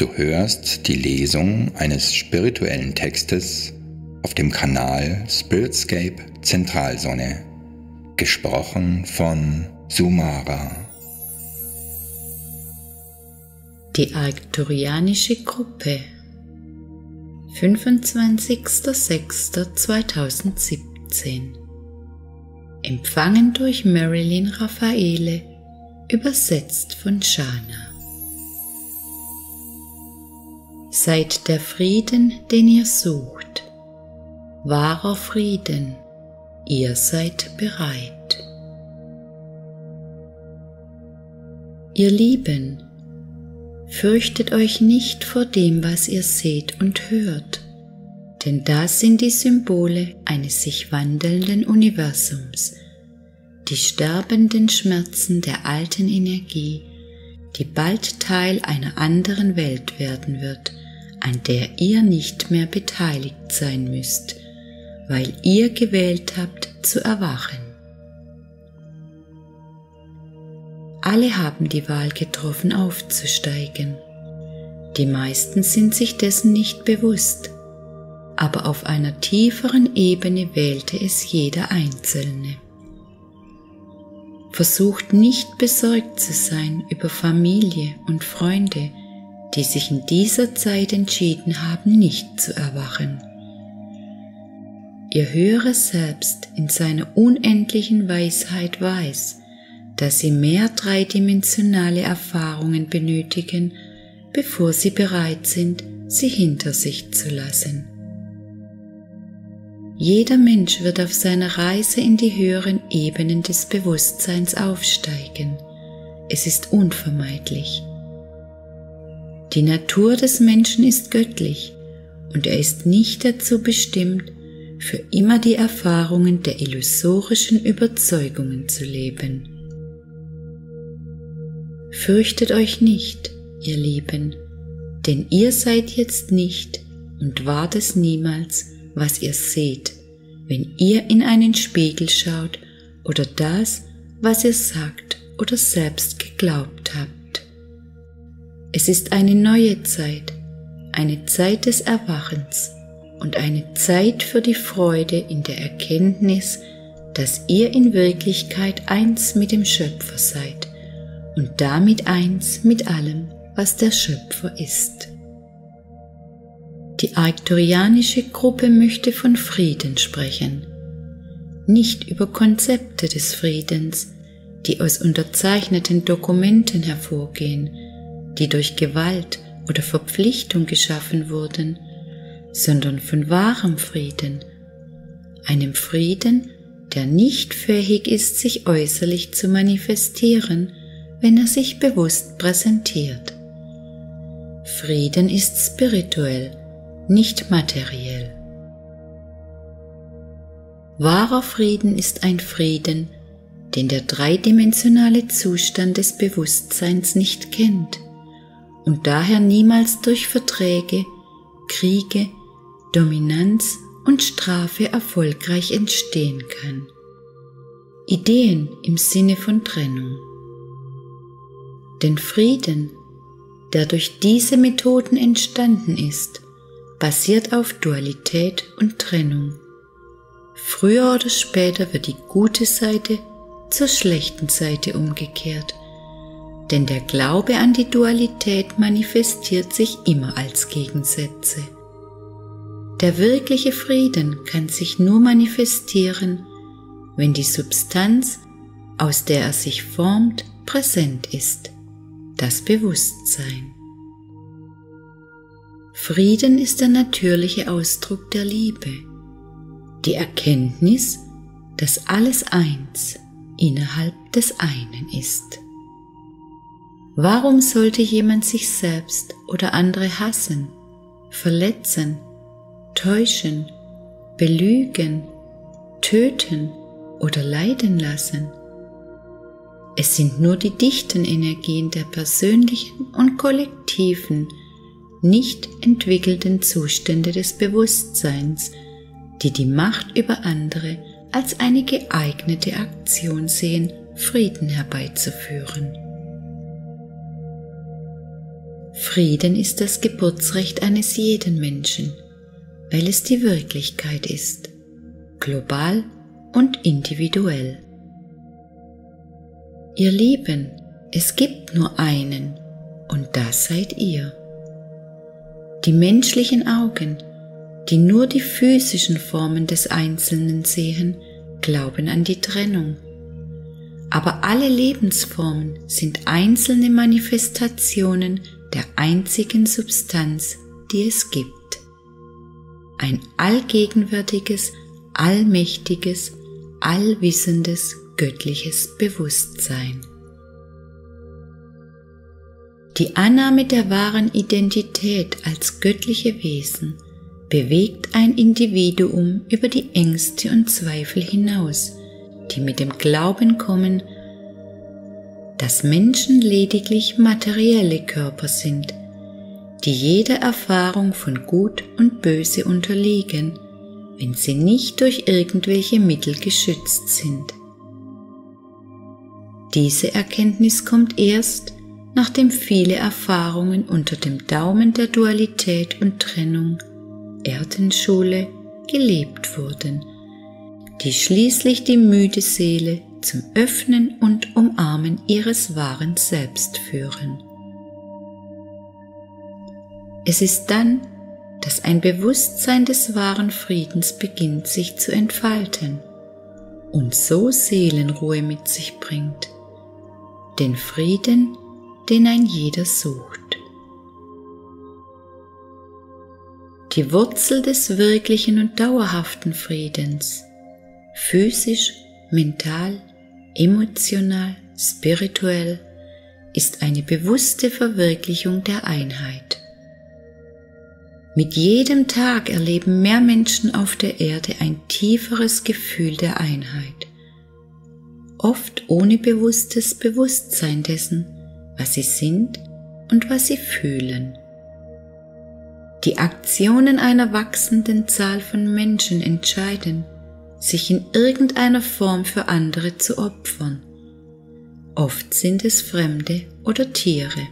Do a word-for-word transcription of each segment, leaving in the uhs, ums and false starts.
Du hörst die Lesung eines spirituellen Textes auf dem Kanal Spiritscape Zentralsonne, gesprochen von Sumara. Die Arcturianische Gruppe, fünfundzwanzigster sechster zweitausendsiebzehn. Empfangen durch Marilyn Raffaele, übersetzt von Shana. Seid der Frieden, den ihr sucht, wahrer Frieden, ihr seid bereit. Ihr Lieben, fürchtet euch nicht vor dem, was ihr seht und hört, denn das sind die Symbole eines sich wandelnden Universums, die sterbenden Schmerzen der alten Energie, die bald Teil einer anderen Welt werden wird, an der ihr nicht mehr beteiligt sein müsst, weil ihr gewählt habt zu erwachen. Alle haben die Wahl getroffen, aufzusteigen. Die meisten sind sich dessen nicht bewusst, aber auf einer tieferen Ebene wählte es jeder Einzelne. Versucht nicht besorgt zu sein über Familie und Freunde, die sich in dieser Zeit entschieden haben, nicht zu erwachen. Ihr höheres Selbst in seiner unendlichen Weisheit weiß, dass sie mehr dreidimensionale Erfahrungen benötigen, bevor sie bereit sind, sie hinter sich zu lassen. Jeder Mensch wird auf seiner Reise in die höheren Ebenen des Bewusstseins aufsteigen. Es ist unvermeidlich. Die Natur des Menschen ist göttlich und er ist nicht dazu bestimmt, für immer die Erfahrungen der illusorischen Überzeugungen zu leben. Fürchtet euch nicht, ihr Lieben, denn ihr seid jetzt nicht und wart es niemals, was ihr seht, wenn ihr in einen Spiegel schaut oder das, was ihr sagt oder selbst geglaubt habt. Es ist eine neue Zeit, eine Zeit des Erwachens und eine Zeit für die Freude in der Erkenntnis, dass ihr in Wirklichkeit eins mit dem Schöpfer seid und damit eins mit allem, was der Schöpfer ist. Die arcturianische Gruppe möchte von Frieden sprechen, nicht über Konzepte des Friedens, die aus unterzeichneten Dokumenten hervorgehen, die durch Gewalt oder Verpflichtung geschaffen wurden, sondern von wahrem Frieden, einem Frieden, der nicht fähig ist, sich äußerlich zu manifestieren, wenn er sich bewusst präsentiert. Frieden ist spirituell, nicht materiell. Wahrer Frieden ist ein Frieden, den der dreidimensionale Zustand des Bewusstseins nicht kennt und daher niemals durch Verträge, Kriege, Dominanz und Strafe erfolgreich entstehen kann. Ideen im Sinne von Trennung. Denn Frieden, der durch diese Methoden entstanden ist, basiert auf Dualität und Trennung. Früher oder später wird die gute Seite zur schlechten Seite umgekehrt, denn der Glaube an die Dualität manifestiert sich immer als Gegensätze. Der wirkliche Frieden kann sich nur manifestieren, wenn die Substanz, aus der er sich formt, präsent ist, das Bewusstsein. Frieden ist der natürliche Ausdruck der Liebe, die Erkenntnis, dass alles eins innerhalb des einen ist. Warum sollte jemand sich selbst oder andere hassen, verletzen, täuschen, belügen, töten oder leiden lassen? Es sind nur die dichten Energien der persönlichen und kollektiven, nicht entwickelten Zustände des Bewusstseins, die die Macht über andere als eine geeignete Aktion sehen, Frieden herbeizuführen. Frieden ist das Geburtsrecht eines jeden Menschen, weil es die Wirklichkeit ist, global und individuell. Ihr Lieben, es gibt nur einen, und das seid ihr. Die menschlichen Augen, die nur die physischen Formen des Einzelnen sehen, glauben an die Trennung. Aber alle Lebensformen sind einzelne Manifestationen der einzigen Substanz, die es gibt. Ein allgegenwärtiges, allmächtiges, allwissendes, göttliches Bewusstsein. Die Annahme der wahren Identität als göttliche Wesen bewegt ein Individuum über die Ängste und Zweifel hinaus, die mit dem Glauben kommen, dass Menschen lediglich materielle Körper sind, die jeder Erfahrung von Gut und Böse unterliegen, wenn sie nicht durch irgendwelche Mittel geschützt sind. Diese Erkenntnis kommt erst, nachdem viele Erfahrungen unter dem Daumen der Dualität und Trennung, Erdenschule, gelebt wurden, die schließlich die müde Seele zum Öffnen und Umarmen ihres wahren Selbst führen. Es ist dann, dass ein Bewusstsein des wahren Friedens beginnt sich zu entfalten und so Seelenruhe mit sich bringt, den Frieden, den ein jeder sucht. Die Wurzel des wirklichen und dauerhaften Friedens, physisch, mental, emotional, spirituell, ist eine bewusste Verwirklichung der Einheit. Mit jedem Tag erleben mehr Menschen auf der Erde ein tieferes Gefühl der Einheit, oft ohne bewusstes Bewusstsein dessen, was sie sind und was sie fühlen. Die Aktionen einer wachsenden Zahl von Menschen entscheiden, sich in irgendeiner Form für andere zu opfern. Oft sind es Fremde oder Tiere.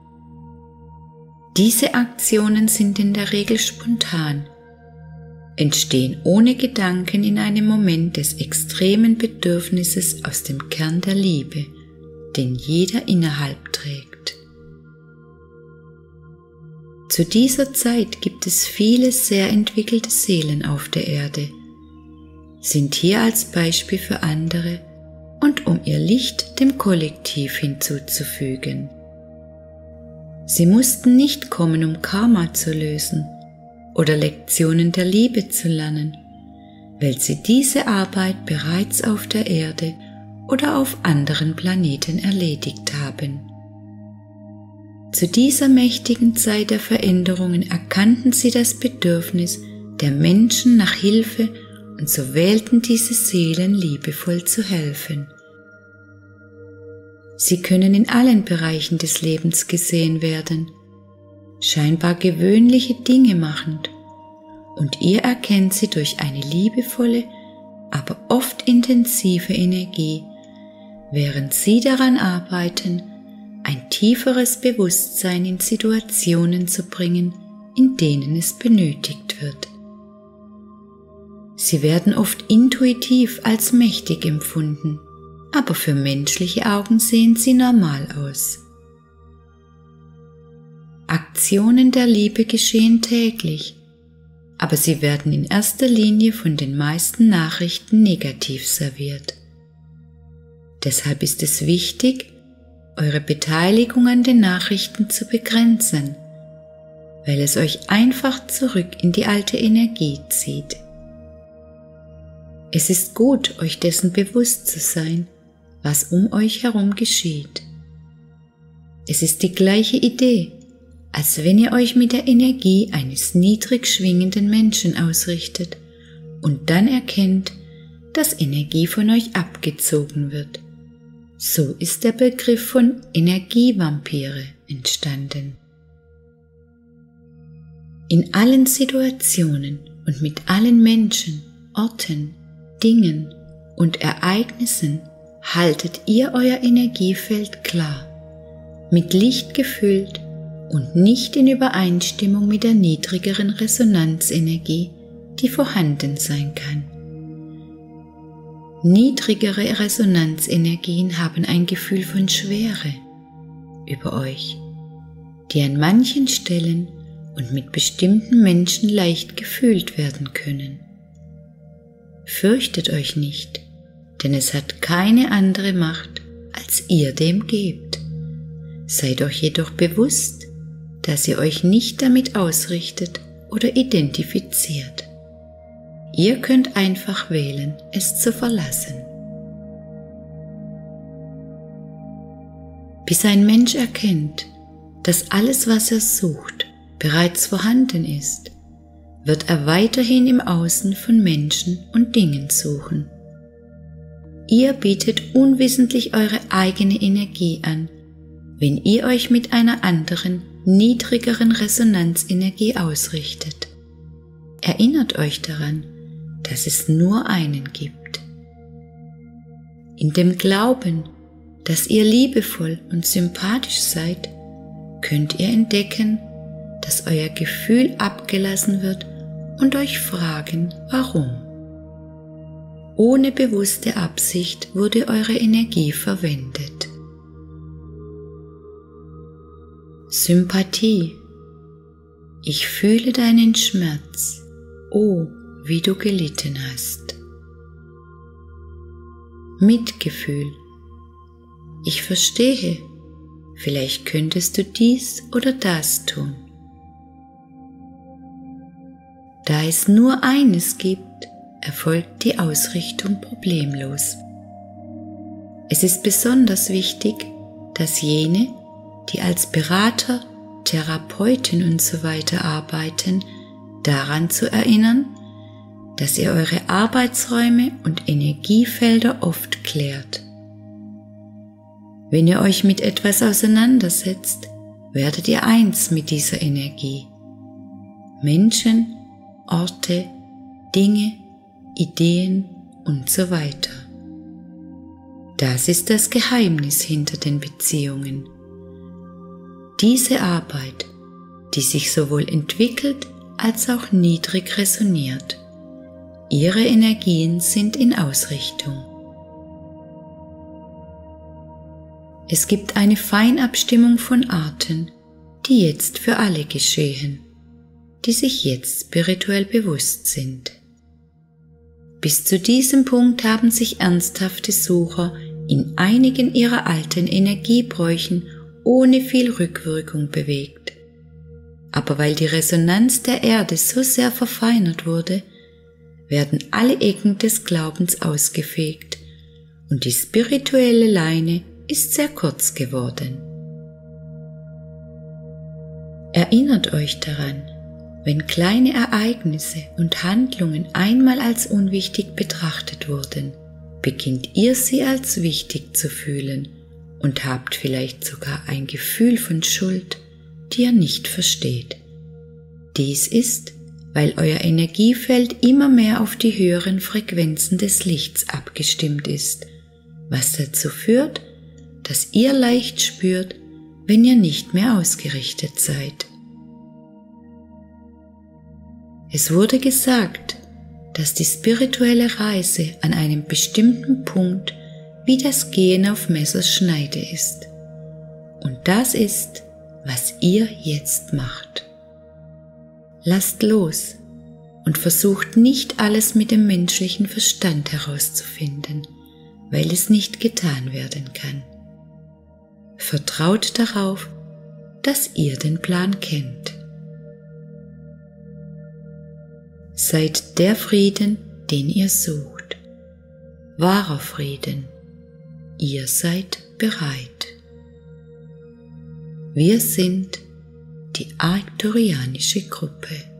Diese Aktionen sind in der Regel spontan, entstehen ohne Gedanken in einem Moment des extremen Bedürfnisses aus dem Kern der Liebe, den jeder innerhalb trägt. Zu dieser Zeit gibt es viele sehr entwickelte Seelen auf der Erde, sind hier als Beispiel für andere und um ihr Licht dem Kollektiv hinzuzufügen. Sie mussten nicht kommen, um Karma zu lösen oder Lektionen der Liebe zu lernen, weil sie diese Arbeit bereits auf der Erde oder auf anderen Planeten erledigt haben. Zu dieser mächtigen Zeit der Veränderungen erkannten sie das Bedürfnis der Menschen nach Hilfe und so wählten diese Seelen liebevoll zu helfen. Sie können in allen Bereichen des Lebens gesehen werden, scheinbar gewöhnliche Dinge machend, und ihr erkennt sie durch eine liebevolle, aber oft intensive Energie, während sie daran arbeiten, ein tieferes Bewusstsein in Situationen zu bringen, in denen es benötigt wird. Sie werden oft intuitiv als mächtig empfunden, aber für menschliche Augen sehen sie normal aus. Aktionen der Liebe geschehen täglich, aber sie werden in erster Linie von den meisten Nachrichten negativ serviert. Deshalb ist es wichtig, eure Beteiligung an den Nachrichten zu begrenzen, weil es euch einfach zurück in die alte Energie zieht. Es ist gut, euch dessen bewusst zu sein, was um euch herum geschieht. Es ist die gleiche Idee, als wenn ihr euch mit der Energie eines niedrig schwingenden Menschen ausrichtet und dann erkennt, dass Energie von euch abgezogen wird. So ist der Begriff von Energievampire entstanden. In allen Situationen und mit allen Menschen, Orten, Dingen und Ereignissen haltet ihr euer Energiefeld klar, mit Licht gefüllt und nicht in Übereinstimmung mit der niedrigeren Resonanzenergie, die vorhanden sein kann. Niedrigere Resonanzenergien haben ein Gefühl von Schwere über euch, die an manchen Stellen und mit bestimmten Menschen leicht gefühlt werden können. Fürchtet euch nicht, denn es hat keine andere Macht, als ihr dem gebt. Seid euch jedoch bewusst, dass ihr euch nicht damit ausrichtet oder identifiziert. Ihr könnt einfach wählen, es zu verlassen. Bis ein Mensch erkennt, dass alles, was er sucht, bereits vorhanden ist, wird er weiterhin im Außen von Menschen und Dingen suchen. Ihr bietet unwissentlich eure eigene Energie an, wenn ihr euch mit einer anderen, niedrigeren Resonanzenergie ausrichtet. Erinnert euch daran, dass es nur einen gibt. In dem Glauben, dass ihr liebevoll und sympathisch seid, könnt ihr entdecken, dass euer Gefühl abgelassen wird und euch fragen, warum. Ohne bewusste Absicht wurde eure Energie verwendet. Sympathie. Ich fühle deinen Schmerz. Oh, wie du gelitten hast. Mitgefühl. Ich verstehe. Vielleicht könntest du dies oder das tun. Da es nur eines gibt, erfolgt die Ausrichtung problemlos. Es ist besonders wichtig, dass jene, die als Berater, Therapeuten und so weiter arbeiten, daran zu erinnern, dass ihr eure Arbeitsräume und Energiefelder oft klärt. Wenn ihr euch mit etwas auseinandersetzt, werdet ihr eins mit dieser Energie. Menschen, Orte, Dinge, Ideen und so weiter. Das ist das Geheimnis hinter den Beziehungen. Diese Arbeit, die sich sowohl entwickelt als auch niedrig resoniert. Ihre Energien sind in Ausrichtung. Es gibt eine Feinabstimmung von Arten, die jetzt für alle geschehen, die sich jetzt spirituell bewusst sind. Bis zu diesem Punkt haben sich ernsthafte Sucher in einigen ihrer alten Energiebräuchen ohne viel Rückwirkung bewegt. Aber weil die Resonanz der Erde so sehr verfeinert wurde, werden alle Ecken des Glaubens ausgefegt und die spirituelle Leine ist sehr kurz geworden. Erinnert euch daran, wenn kleine Ereignisse und Handlungen einmal als unwichtig betrachtet wurden, beginnt ihr sie als wichtig zu fühlen und habt vielleicht sogar ein Gefühl von Schuld, die ihr nicht versteht. Dies ist, weil euer Energiefeld immer mehr auf die höheren Frequenzen des Lichts abgestimmt ist, was dazu führt, dass ihr leicht spürt, wenn ihr nicht mehr ausgerichtet seid. Es wurde gesagt, dass die spirituelle Reise an einem bestimmten Punkt wie das Gehen auf Messers Schneide ist. Und das ist, was ihr jetzt macht. Lasst los und versucht nicht alles mit dem menschlichen Verstand herauszufinden, weil es nicht getan werden kann. Vertraut darauf, dass ihr den Plan kennt. Seid der Frieden, den ihr sucht. Wahrer Frieden. Ihr seid bereit. Wir sind die Arcturianische Gruppe.